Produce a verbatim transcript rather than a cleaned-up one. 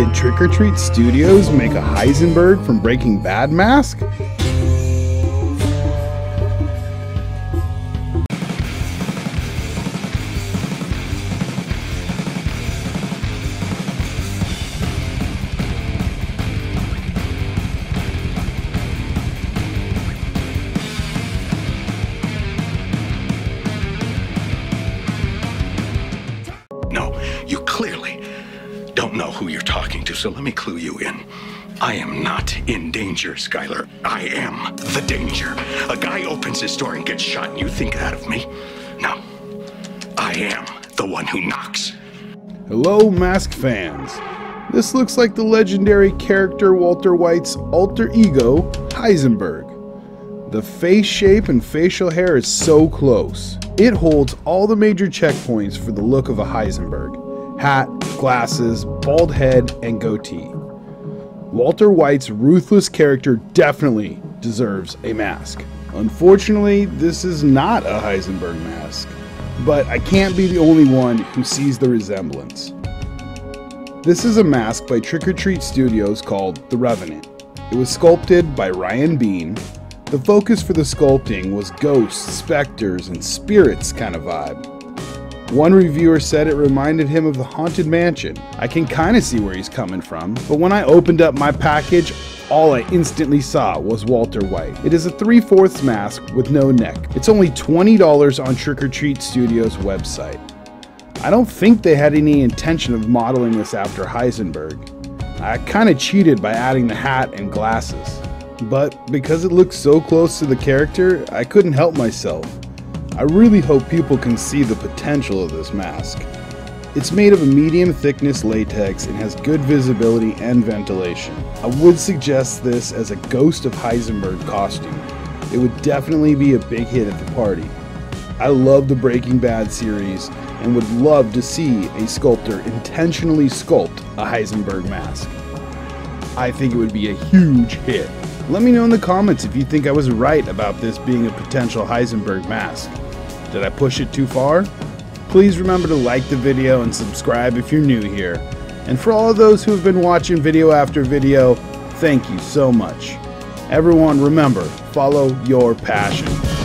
Did Trick or Treat Studios make a Heisenberg from Breaking Bad mask? No, you clearly don't know who you're talking to, so let me clue you in. I am not in danger, Skyler. I am the danger. A guy opens his door and gets shot, and you think that of me? No. I am the one who knocks. Hello, Mask fans. This looks like the legendary character Walter White's alter ego, Heisenberg. The face shape and facial hair is so close. It holds all the major checkpoints for the look of a Heisenberg. Hat, glasses, bald head, and goatee. Walter White's ruthless character definitely deserves a mask. Unfortunately, this is not a Heisenberg mask, but I can't be the only one who sees the resemblance. This is a mask by Trick or Treat Studios called The Revenant. It was sculpted by Ryan Bean. The focus for the sculpting was ghosts, specters, and spirits kind of vibe. One reviewer said it reminded him of the Haunted Mansion. I can kind of see where he's coming from, but when I opened up my package, all I instantly saw was Walter White. It is a three fourths mask with no neck. It's only twenty dollars on Trick or Treat Studios' website. I don't think they had any intention of modeling this after Heisenberg. I kind of cheated by adding the hat and glasses. But because it looks so close to the character, I couldn't help myself. I really hope people can see the potential of this mask. It's made of a medium thickness latex and has good visibility and ventilation. I would suggest this as a Ghost of Heisenberg costume. It would definitely be a big hit at the party. I love the Breaking Bad series and would love to see a sculptor intentionally sculpt a Heisenberg mask. I think it would be a huge hit. Let me know in the comments if you think I was right about this being a potential Heisenberg mask. Did I push it too far? Please remember to like the video and subscribe if you're new here. And for all of those who have been watching video after video, thank you so much. Everyone remember, follow your passion.